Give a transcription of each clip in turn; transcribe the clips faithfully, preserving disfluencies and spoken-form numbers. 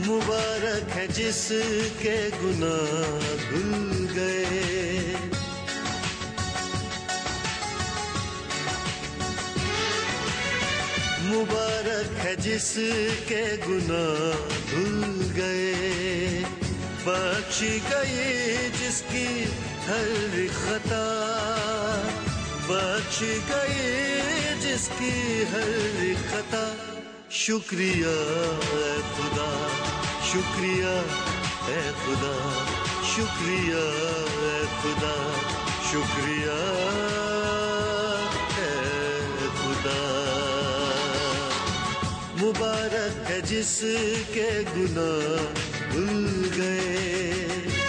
मुबारक है जिसके गुनाह धुल गए। मुबारक है जिसके गुनाह धुल गए, बख्शी गई जिसकी हर खता, बख्शी गई जिसकी हर खता। शुक्रिया है खुदा, शुक्रिया है खुदा, शुक्रिया है खुदा, शुक्रिया है खुदा। मुबारक है जिसके गुनाह धुल गए।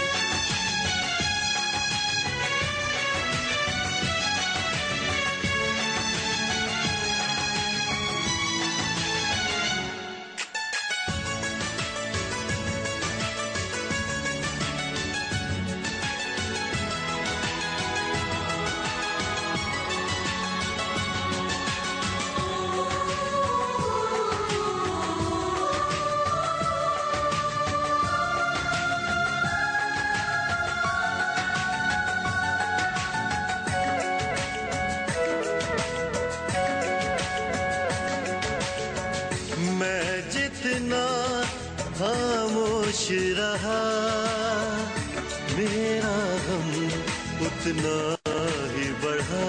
मैं जितना खामोश रहा, मेरा गम उतना ही बढ़ा।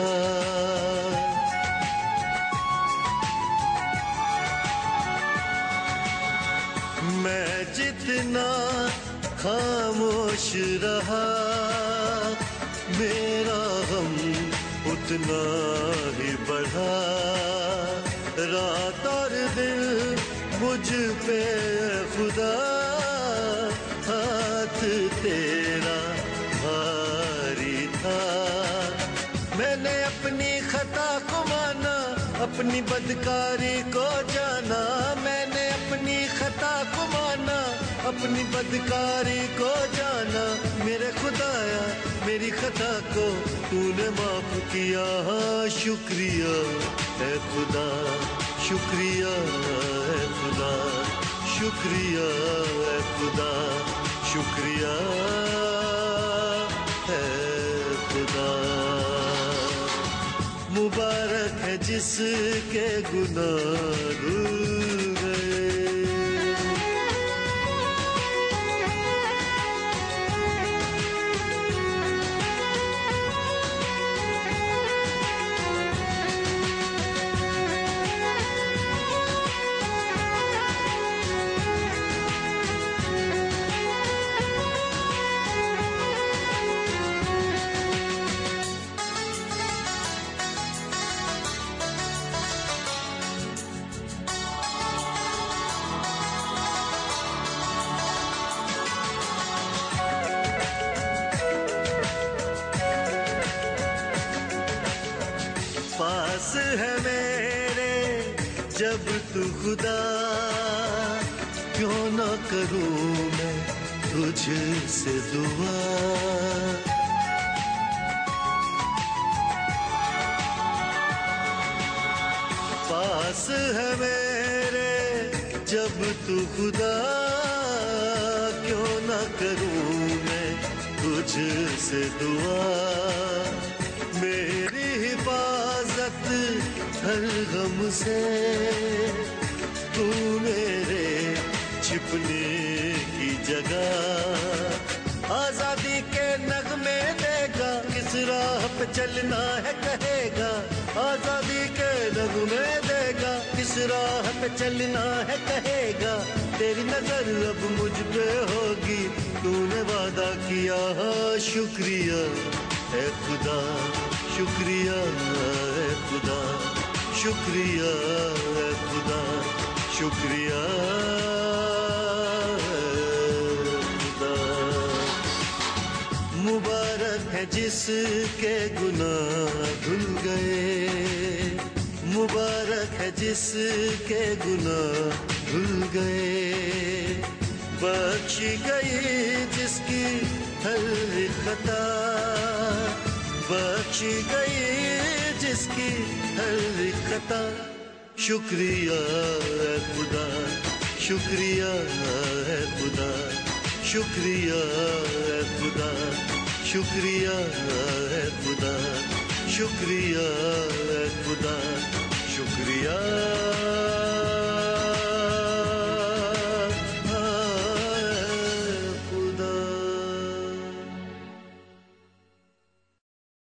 मैं जितना खामोश रहा, मेरा गम उतना ही बढ़ा। रात और दिन मुझ पे खुदा, हाथ तेरा भारी था। मैंने अपनी खता को माना, अपनी बदकारी को जाना। मैंने अपनी खता को माना, अपनी बदकारी को जाना। मेरे खुदाया मेरी खता को तूने माफ किया। शुक्रिया है खुदा, शुक्रिया है खुदा, शुक्रिया है खुदा, शुक्रिया है खुदा। मुबारक है जिसके गुनाह धुल गए। पास है मेरे जब तू खुदा, क्यों न करूं मैं तुझसे दुआ। पास है मेरे जब तू खुदा, क्यों न करूं मैं तुझसे दुआ। मेरी हिफाजत हर गम से, तू मेरे छिपने की जगह। आजादी के नगमे देगा, किस राह पे चलना है कहेगा। आजादी के नगमे देगा, किस राह पे चलना है कहेगा। तेरी नजर अब मुझ पे होगी, तूने वादा किया। शुक्रिया है खुदा, शुक्रिया है खुदा, शुक्रिया है खुदा, शुक्रिया है खुदा। मुबारक है जिसके गुनाह धुल गए, मुबारक है जिसके गुनाह धुल गए। बख्शी गई जिसकी हर खता, बख्शी गई जिसकी हर खता। शुक्रिया है खुदा, शुक्रिया है है खुदा, शुक्रिया है खुदा, शुक्रिया है खुदा, शुक्रिया है खुदा, शुक्रिया।